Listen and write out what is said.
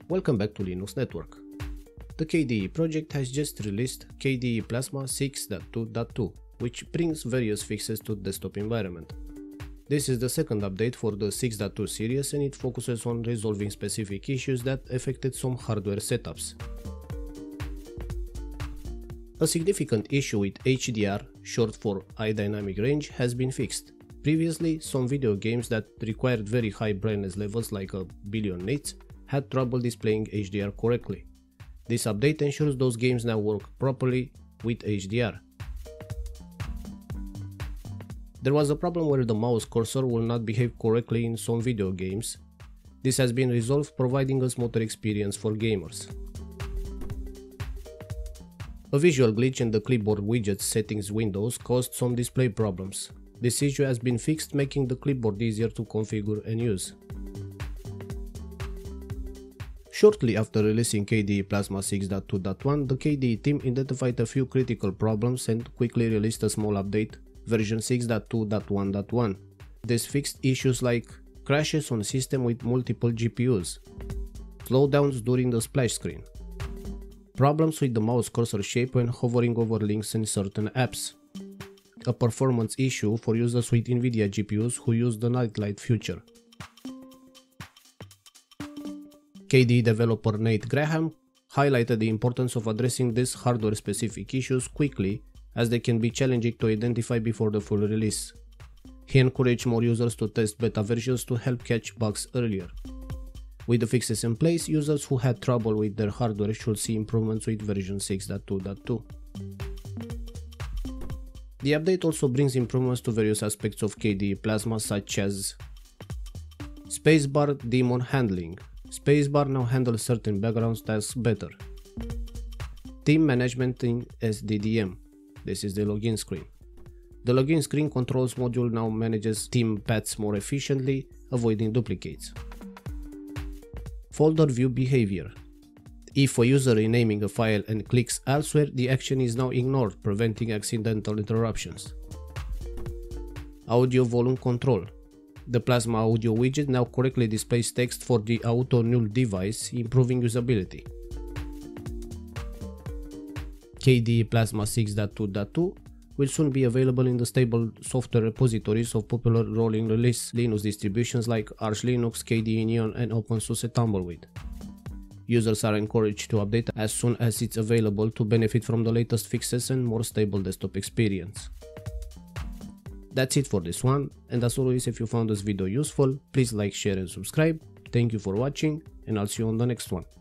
Welcome back to Linux Network. The KDE project has just released KDE Plasma 6.2.2, which brings various fixes to the desktop environment. This is the second update for the 6.2 series and it focuses on resolving specific issues that affected some hardware setups. A significant issue with HDR, short for High Dynamic Range, has been fixed. Previously, some video games that required very high brightness levels like a billion nits had trouble displaying HDR correctly. This update ensures those games now work properly with HDR. There was a problem where the mouse cursor will not behave correctly in some video games. This has been resolved, providing a smoother experience for gamers. A visual glitch in the clipboard widget settings windows caused some display problems. This issue has been fixed, making the clipboard easier to configure and use. Shortly after releasing KDE Plasma 6.2.1, the KDE team identified a few critical problems and quickly released a small update, version 6.2.1.1. This fixed issues like crashes on system with multiple GPUs, slowdowns during the splash screen, problems with the mouse cursor shape when hovering over links in certain apps, a performance issue for users with NVIDIA GPUs who use the nightlight feature. KDE developer Nate Graham highlighted the importance of addressing these hardware-specific issues quickly, as they can be challenging to identify before the full release. He encouraged more users to test beta versions to help catch bugs earlier. With the fixes in place, users who had trouble with their hardware should see improvements with version 6.2.2. The update also brings improvements to various aspects of KDE Plasma, such as spacebar daemon handling. Spacebar now handles certain background tasks better. Team management in SDDM. This is the login screen. The login screen controls module now manages team paths more efficiently, avoiding duplicates. Folder view behavior. If a user renaming a file and clicks elsewhere, the action is now ignored, preventing accidental interruptions. Audio volume control. The Plasma audio widget now correctly displays text for the auto null device, improving usability. KDE Plasma 6.2.2 will soon be available in the stable software repositories of popular rolling release Linux distributions like Arch Linux, KDE Neon and OpenSUSE Tumbleweed. Users are encouraged to update as soon as it's available to benefit from the latest fixes and more stable desktop experience. That's it for this one, and as always, if you found this video useful, please like, share and subscribe. Thank you for watching, and I'll see you on the next one.